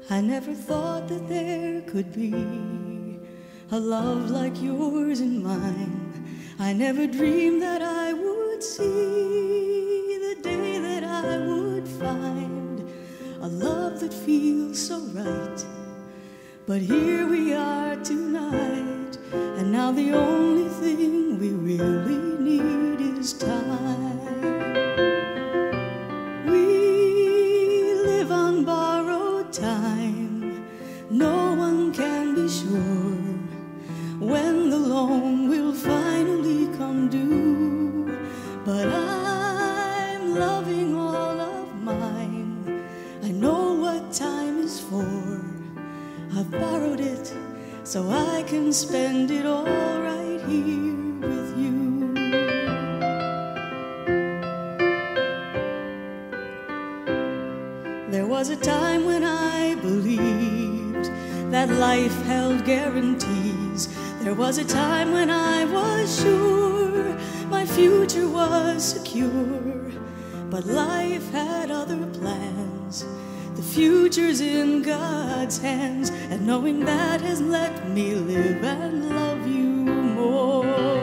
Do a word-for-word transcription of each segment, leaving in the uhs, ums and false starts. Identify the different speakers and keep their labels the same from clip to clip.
Speaker 1: I never thought that there could be a love like yours and mine. I never dreamed that I would see the day that I would find a love that feels so right. But here we are tonight, and now the only thing we really need is time. We live on borrowed time. No one can be sure when the loan will finally come due. But I'm loving all of mine. I know what time is for. I've borrowed it so I can spend it all right here with you. There was a time when I believed that life held guarantees. There was a time when I was sure my future was secure. But life had other plans. The future's in God's hands, and knowing that has let me live and love you more.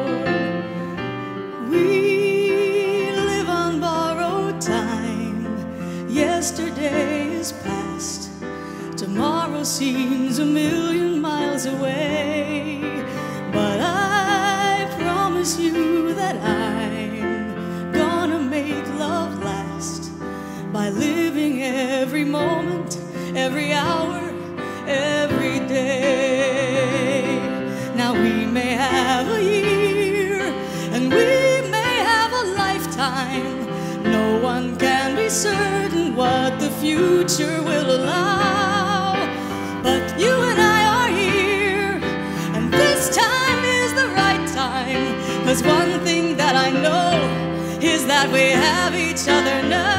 Speaker 1: We live on borrowed time. Yesterday is past. Tomorrow seems a million miles away. But I promise you that I'm gonna make love last by living every moment, every hour, every day. Now we may have a year, and we may have a lifetime. No one can be certain what the future will allow. But you and I are here, and this time is the right time. 'Cause one thing that I know is that we have each other now.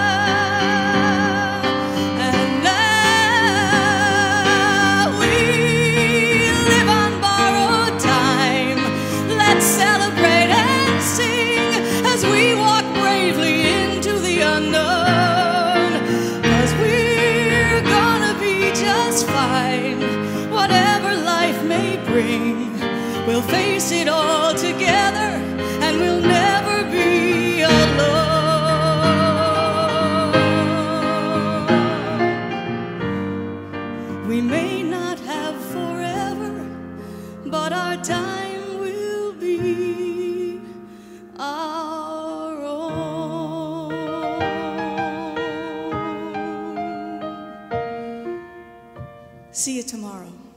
Speaker 1: We'll face it all together, and we'll never be alone. We may not have forever, but our time will be our own. See you tomorrow.